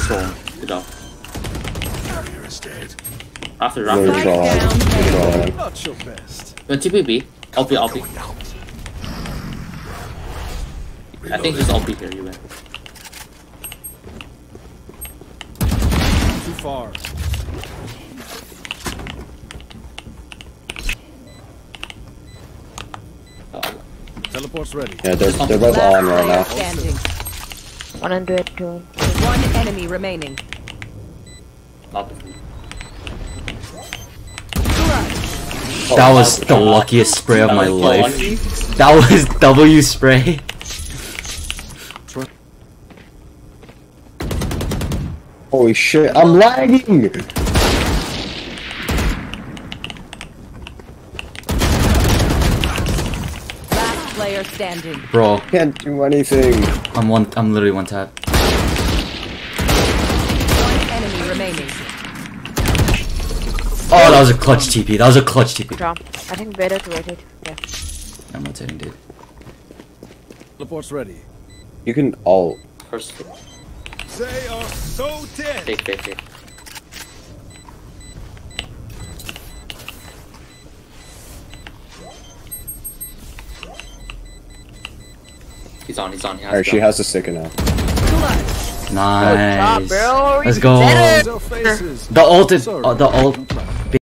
Storm. Good job. After Not your best. TPB. LP. I think just LP here, you win. Too far. Teleport's ready. Yeah, they're both on right now. Standing. 102. One enemy remaining. That was the luckiest spray of my life. That was W spray. Holy shit, I'm lagging! Last player standing. Bro, Can't do anything. I'm literally one tap. One enemy remaining. Oh, that was a clutch TP. That was a clutch TP. Good job. I think better to rotate. Yeah. I'm rotating, dude. Teleport's ready. You can ult. First. They are so dead. Take. He's on. He has Alright, she has the sticker now. Nice. Good job, bro. Let's go. Faces. The ult is the ult.